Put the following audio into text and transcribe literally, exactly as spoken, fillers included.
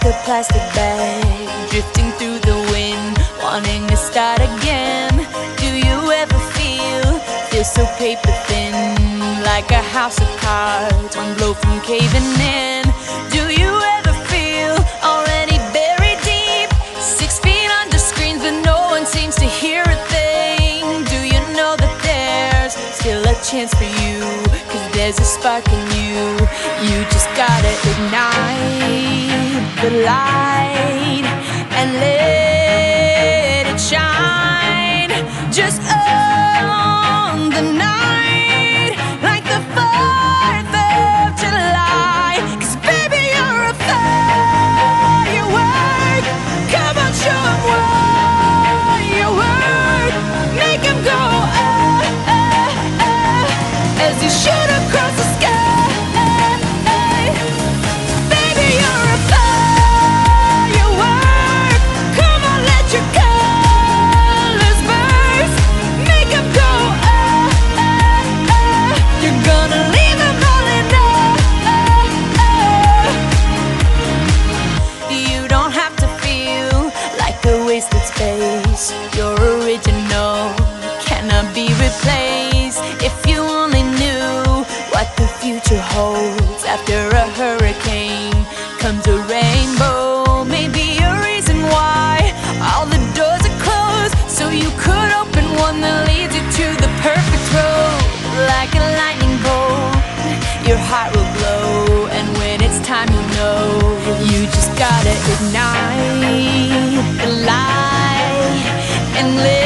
like a plastic bag drifting through the wind, wanting to start again. Do you ever feel, feel so paper thin, like a house of cards, one blow from caving in? Do you ever feel already buried deep, six feet under screens but no one seems to hear a thing? Do you know that there's still a chance for you, cause there's a spark in you. You just gotta ignite the light and let it shine. Just own the night like the fourth of July. Cause baby, you're a firework. Come on, show 'em what you're worth. Make 'em go ah, ah, ah, as you shoot across the sky. Wasted space, your original cannot be replaced. If you only knew what the future holds, after a hurricane comes a rainbow. Maybe a reason why all the doors are closed, so you could open one that leads you to the perfect road. Like a lightning bolt, your heart will glow, and when it's time, you know you just gotta ignite the light and live.